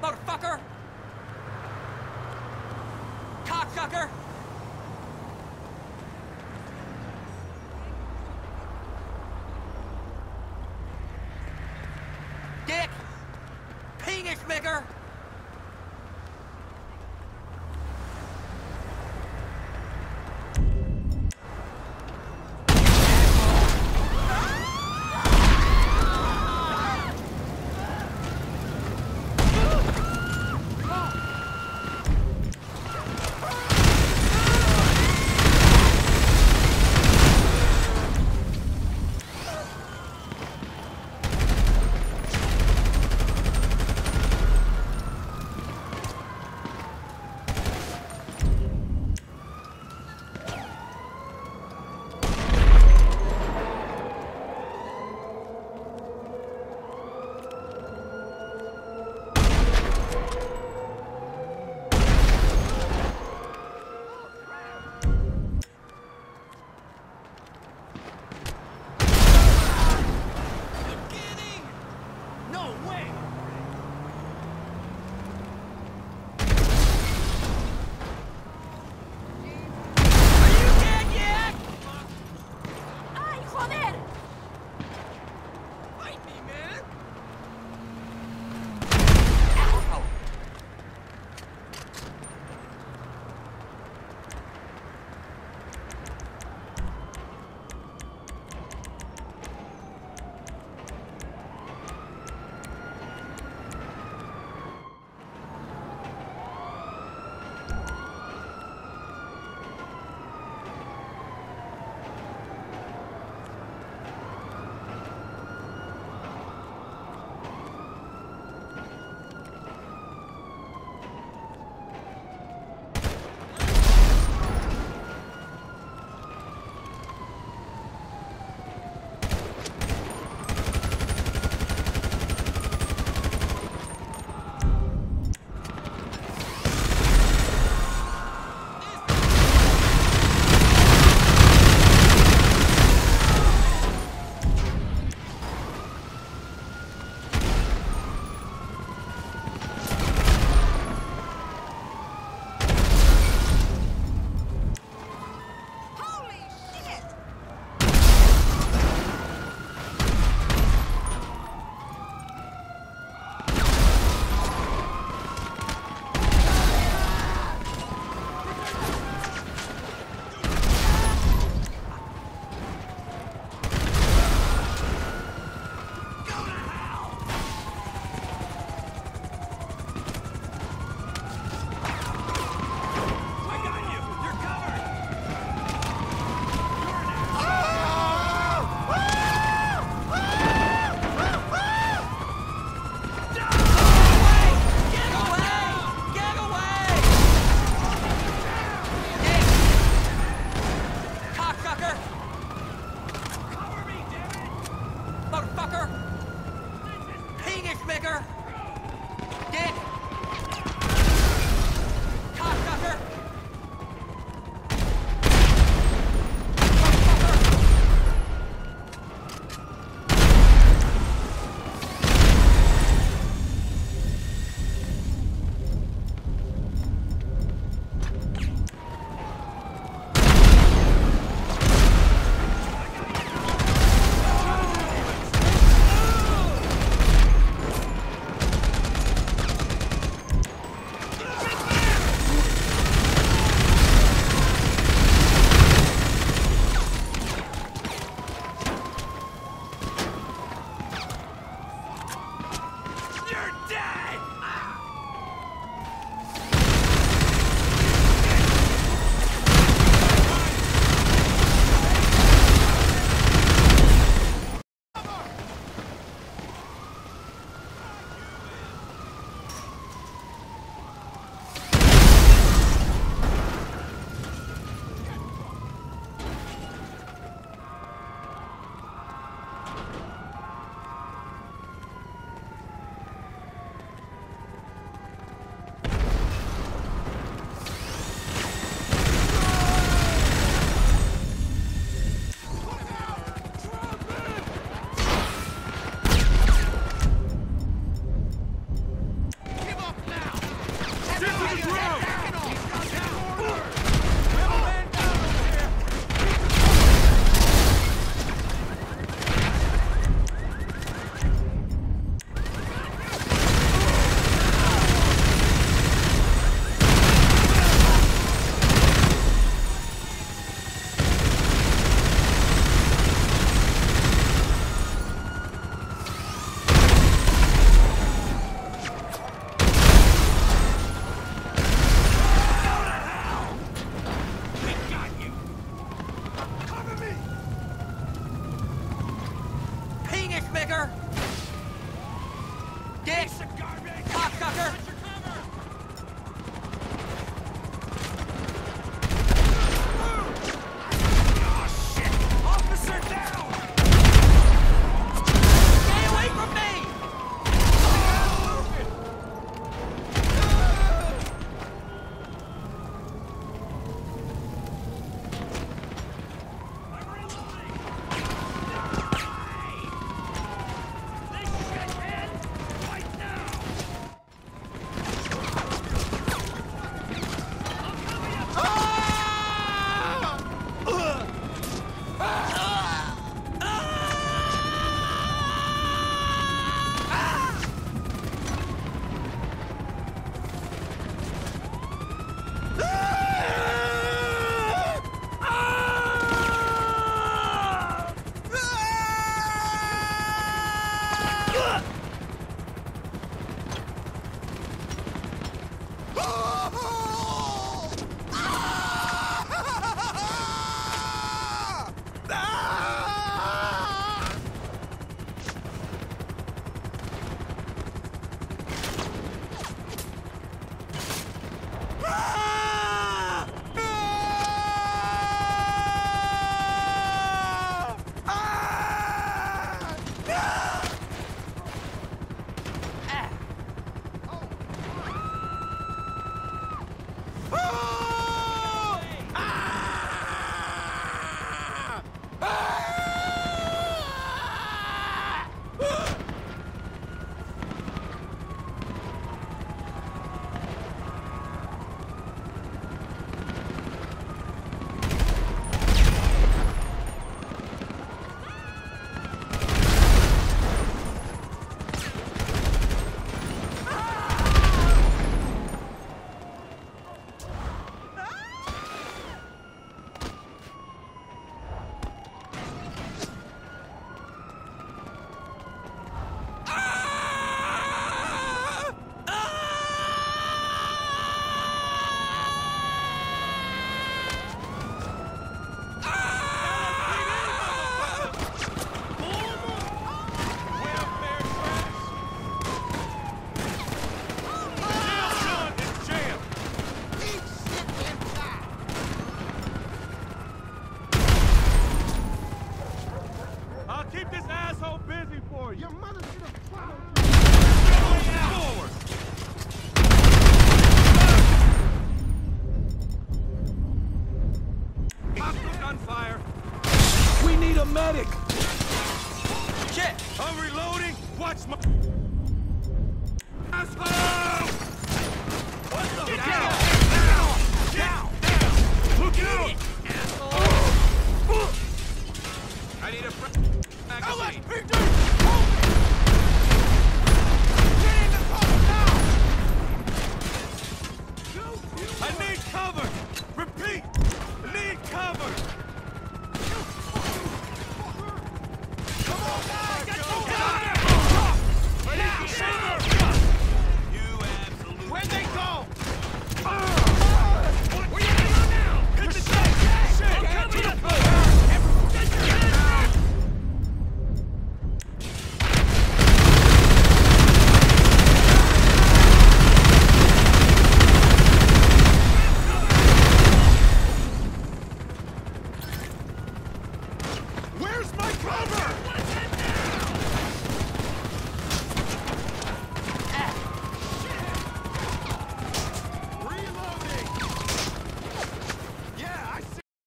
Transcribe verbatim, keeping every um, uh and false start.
Motherfucker! Cocksucker! Dick! Penis maker! Piece of garbage! Cocksucker! Oh, shit! Officer down! Stay away from me! Keep this asshole busy for you. Your mother should have followed you. Forward. Hostile gunfire. We need a medic. Shit! I'm reloading. Watch my asshole. What the Get hell? down! Down. Down. Look out. Asshole! I need a fresh magazine. L S P D! Hold it! Get in the cover now! I need cover. Repeat. I need cover. Come on, guys! Get Go. down there! I need Now! cover. You absolute. Where'd they go? What? Where you gonna go now? Hit the Shit! shit. Shit. I'm Get coming to the up. cover. Get your hands up! Where's my cover?